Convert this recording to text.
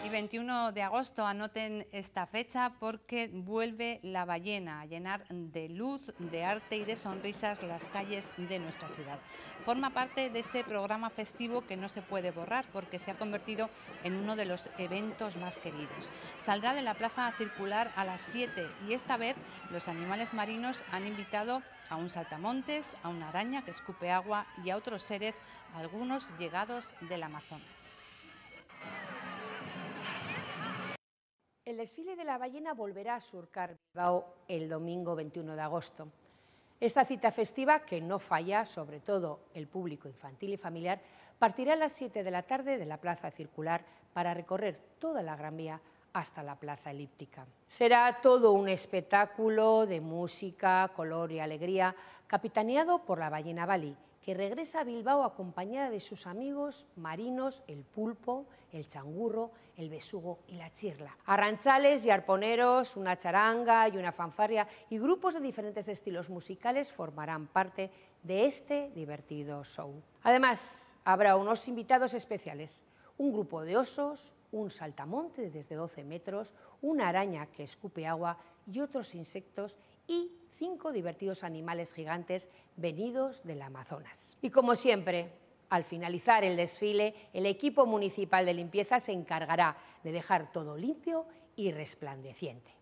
Y 21 de agosto, anoten esta fecha porque vuelve la ballena a llenar de luz, de arte y de sonrisas las calles de nuestra ciudad. Forma parte de ese programa festivo que no se puede borrar porque se ha convertido en uno de los eventos más queridos. Saldrá de la plaza circular a las 7 y esta vez los animales marinos han invitado a un saltamontes, a una araña que escupe agua y a otros seres, algunos llegados del Amazonas. El desfile de la ballena volverá a surcar Bilbao el domingo 21 de agosto. Esta cita festiva, que no falla, sobre todo el público infantil y familiar, partirá a las 7 de la tarde de la Plaza Circular para recorrer toda la Gran Vía hasta la Plaza Elíptica. Será todo un espectáculo de música, color y alegría, capitaneado por la ballena Bali, que regresa a Bilbao acompañada de sus amigos marinos, el pulpo, el changurro, el besugo y la chirla. Arranchales y arponeros, una charanga y una fanfarria y grupos de diferentes estilos musicales formarán parte de este divertido show. Además, habrá unos invitados especiales, un grupo de osos, un saltamonte desde 12 metros, una araña que escupe agua y otros insectos y 5 divertidos animales gigantes venidos del Amazonas. Y como siempre, al finalizar el desfile, el equipo municipal de limpieza se encargará de dejar todo limpio y resplandeciente.